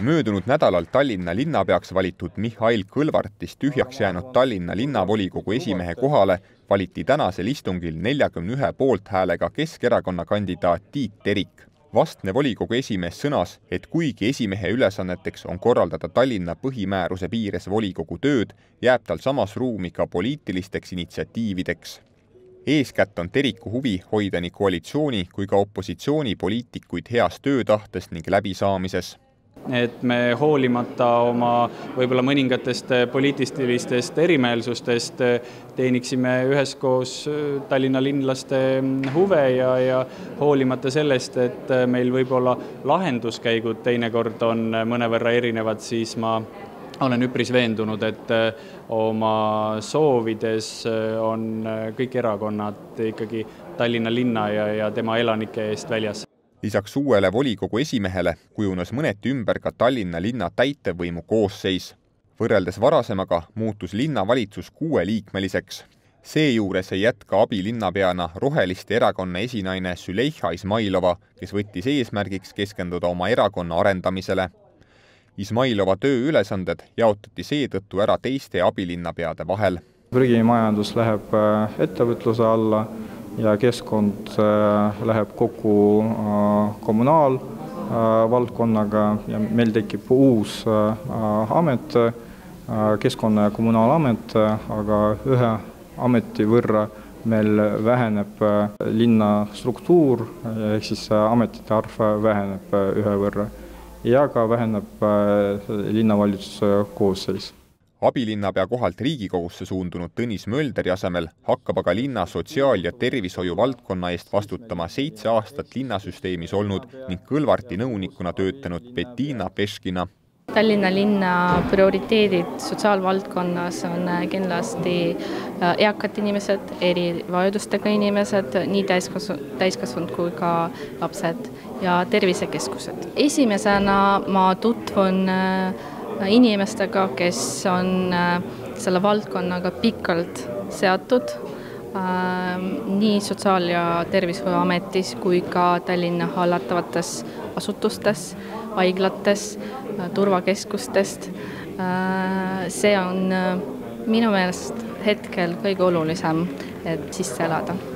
Möödunud nädalal Tallinna linnapeaks valitud Mihhail Kõlvartist tühjaks jäänud Tallinna linnavolikogu esimehe kohale valiti tänasel istungil 41 poolthäälega Keskerakonna kandidaat Tiit Terik. Vastne volikogu esimees sõnas, et kuigi esimehe ülesanneteks on korraldada Tallinna põhimääruse piires volikogu tööd, jääb tal samas ruumi ka poliitilisteks initsiatiivideks. Eeskätt on Teriku huvi hoida nii koalitsiooni kui ka opositsioonipoliitikuid heas töötahtes ning läbisaamises. Et me hoolimata oma võib-olla mõningatest poliitilistest erimeelsustest teeniksime üheskoos Tallinna linlaste huve ja hoolimata sellest, et meil võib-olla lahenduskäigud teinekord on mõnevõrra erinevad, siis ma olen üpris veendunud, et oma soovides on kõik erakonnad ikkagi Tallinna linna ja tema elanike eest väljas. Lisaks uuele volikogu esimehele kujunes mõneti ümber ka Tallinna linna täitevvõimu koosseis. Võrreldes varasemaga muutus linnavalitsus 6-liikmeliseks. Seejuures ei jätka abilinnapeana Roheliste erakonna esinaine Züleyxa Izmailova, kes võttis eesmärgiks keskenduda oma erakonna arendamisele. Izmailova tööülesanded jaotati seetõttu ära teiste abilinnapeade vahel. Prügimajandus läheb ettevõtluse alla ja keskkond läheb kokku kommunaalvaldkonnaga ja meil tekib uus amet, keskkonna- ja kommunaalamet, aga ühe ameti võrra meil väheneb linna struktuur, ehk siis ametite arv väheneb ühe võrra ja ka väheneb linnavalitsuse koosseis. Abilinnapea kohalt Riigikogusse suundunud Tõnis Mölderi asemel hakkab aga linna sotsiaal- ja tervishoiu valdkonna eest vastutama 7 aastat linnasüsteemis olnud ning Kõlvarti nõunikuna töötanud Bettina Peškina. Tallinna linna prioriteedid sotsiaalvaldkonnas on kindlasti eakad inimesed, erivajadustega inimesed, nii täiskasvanud kui ka lapsed ja tervisekeskused. Esimesena ma tutvun inimestega, kes on selle valdkonnaga pikalt seatud nii Sotsiaal- ja Tervishoiuametis kui ka Tallinna hallatavates asutustes, haiglates, turvakeskustest. See on minu meelest hetkel kõige olulisem, et sisse elada.